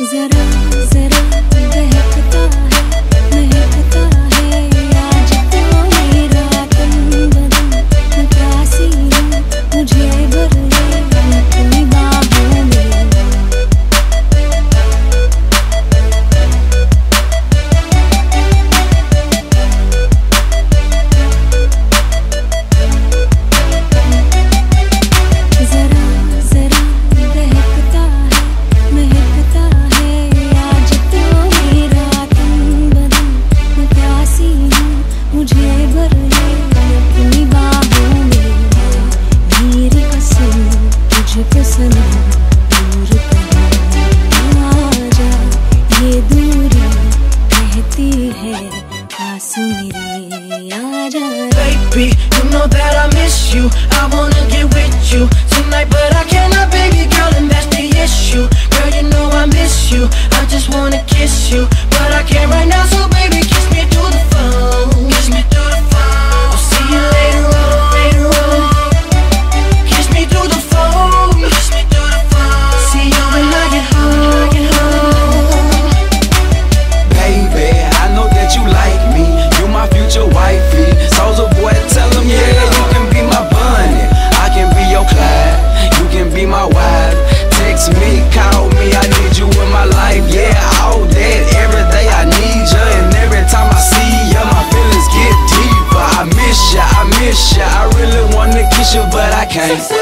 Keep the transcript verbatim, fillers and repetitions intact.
जरा जरा बहकता है महकता है आज तो मेरा तन बदन मैं प्यासी हूँ मुझे भर ले अपनी बाहों में। Baby, you know that I miss you. I wanna get with you tonight, but I cannot, baby girl, and that's the issue. Girl, you know I miss you. I just wanna kiss you, but I can't right now. So baby, kiss me through the phone. Kiss me through the phone. I'll see you later on, later on. Kiss me through the phone. Kiss me through the phone. See you when I get home. Get home. Baby, I know that you like me. You my future wifey. Soulja Boy, tell him yeah, you can be my bunny. I can be your Clyde. You can be my wife. Text me, call me, I need you in my life. Yeah, all that, every day I need you. And every time I see you, my feelings get deeper. I miss you, I miss you. I really wanna kiss you, but I can't.